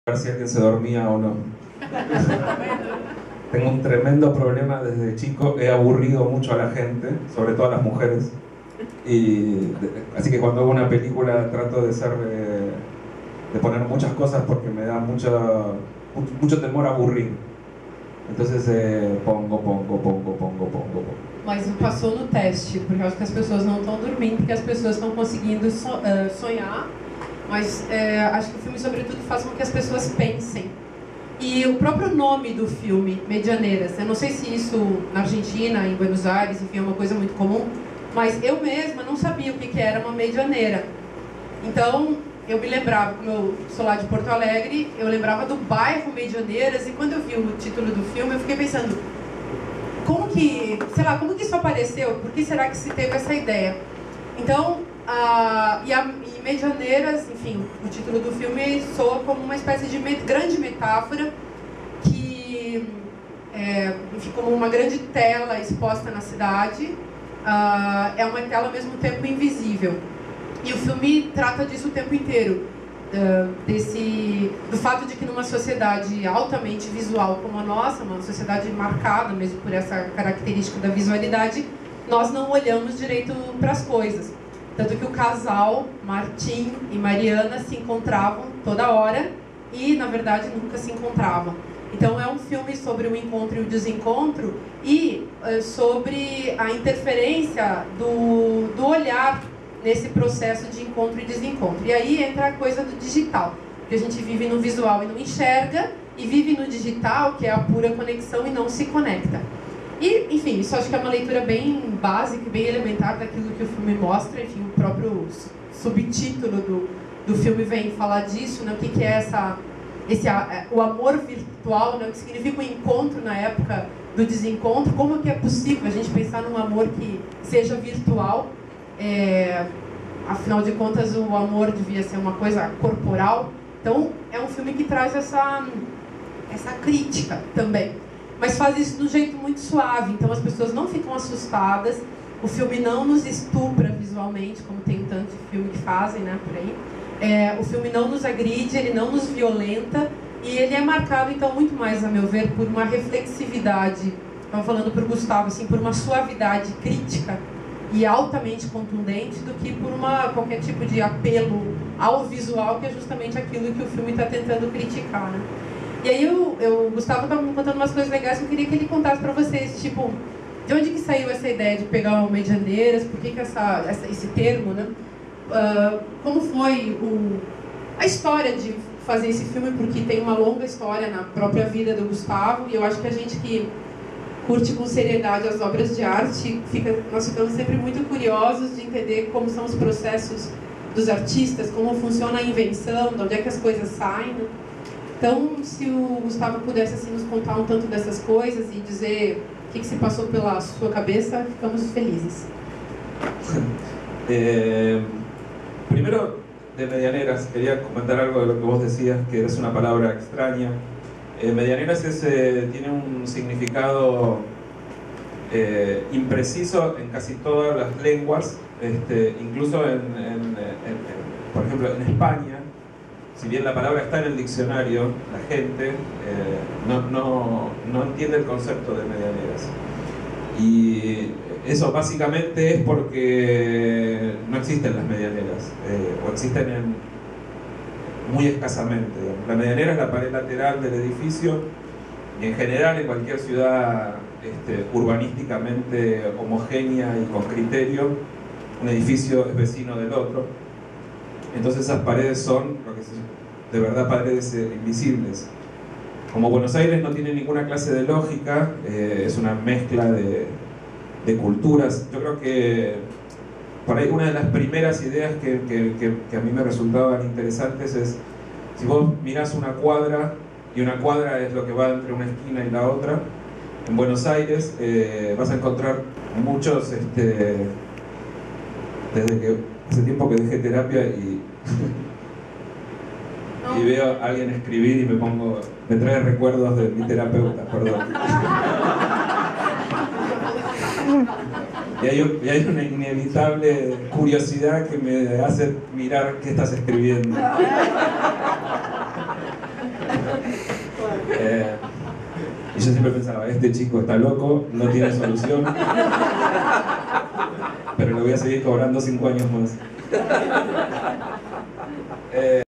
ver si alguien se dormía o no. Tengo un tremendo problema desde chico, he aburrido mucho a la gente, sobre todo a las mujeres. Así que cuando hago una película trato de de poner muchas cosas porque me da mucho temor a aburrir. Entonces pongo. Mas passou no teste, porque eu acho que as pessoas não estão dormindo, porque as pessoas estão conseguindo sonhar, mas acho que o filme, sobretudo, faz com que as pessoas pensem. E o próprio nome do filme, Medianeiras, eu não sei se isso na Argentina, em Buenos Aires, enfim, é uma coisa muito comum, mas eu mesma não sabia o que era uma medianeira. Então, eu me lembrava, como eu sou lá de Porto Alegre, eu lembrava do bairro Medianeiras, e quando eu vi o título do filme, eu fiquei pensando, como que isso apareceu? Por que será que se teve essa ideia? Então, e Medianeiras, enfim, o título do filme soa como uma espécie de grande metáfora que, enfim, como uma grande tela exposta na cidade, é uma tela ao mesmo tempo invisível. E o filme trata disso o tempo inteiro, do fato de que numa sociedade altamente visual como a nossa, uma sociedade marcada mesmo por essa característica da visualidade, nós não olhamos direito para as coisas. Tanto que o casal, Martim e Mariana, se encontravam toda hora e, na verdade, nunca se encontravam. Então é um filme sobre o encontro e o desencontro e sobre a interferência do olhar nesse processo de encontro e desencontro. E aí entra a coisa do digital, que a gente vive no visual e não enxerga, e vive no digital, que é a pura conexão e não se conecta. E, enfim, isso acho que é uma leitura bem básica, bem elementar daquilo que o filme mostra. Enfim, o próprio subtítulo do filme vem falar disso, né? O que é o amor virtual, né? O que significa o encontro na época do desencontro, como que é possível a gente pensar num amor que seja virtual. Afinal de contas, o amor devia ser uma coisa corporal. Então, é um filme que traz essa crítica também. Mas faz isso de um jeito muito suave. Então, as pessoas não ficam assustadas. O filme não nos estupra visualmente, como tem tanto filme que fazem, né, por aí. O filme não nos agride, ele não nos violenta. E ele é marcado, então, muito mais, a meu ver, por uma reflexividade. Estava falando para o Gustavo, assim, por uma suavidade crítica e altamente contundente, do que por qualquer tipo de apelo ao visual, que é justamente aquilo que o filme está tentando criticar, né? E aí o Gustavo estava me contando umas coisas legais que eu queria que ele contasse para vocês, tipo, de onde que saiu essa ideia de pegar o Medianeiras, por que esse termo, né? Como foi a história de fazer esse filme, porque tem uma longa história na própria vida do Gustavo, e eu acho que a gente que curte com seriedade as obras de arte, nós ficamos sempre muito curiosos de entender como são os processos dos artistas, como funciona a invenção, de onde é que as coisas saem, né? Então, se o Gustavo pudesse assim, nos contar um tanto dessas coisas e dizer o que se passou pela sua cabeça, ficamos felizes. Primero, de Medianeras, quería comentar algo de lo que vos decías, que es una palabra extraña. Medianeras tiene un significado impreciso en casi todas las lenguas, incluso por ejemplo en España, si bien la palabra está en el diccionario, la gente no entiende el concepto de medianeras. Y eso básicamente es porque no existen las medianeras, o existen muy escasamente. La medianera es la pared lateral del edificio, y en general en cualquier ciudad urbanísticamente homogénea y con criterio, un edificio es vecino del otro. Entonces esas paredes son lo que de verdad paredes invisibles. Como Buenos Aires no tiene ninguna clase de lógica, es una mezcla de culturas. Yo creo que por ahí una de las primeras ideas que a mí me resultaban interesantes es, si vos mirás una cuadra, y una cuadra es lo que va entre una esquina y la otra, en Buenos Aires vas a encontrar muchos, desde que hace tiempo que dejé terapia y veo a alguien escribir y me trae recuerdos de mi terapeuta, perdón. Y hay una inevitable curiosidad que me hace mirar qué estás escribiendo. Y yo siempre pensaba, este chico está loco, no tiene solución, pero le voy a seguir cobrando 5 años más.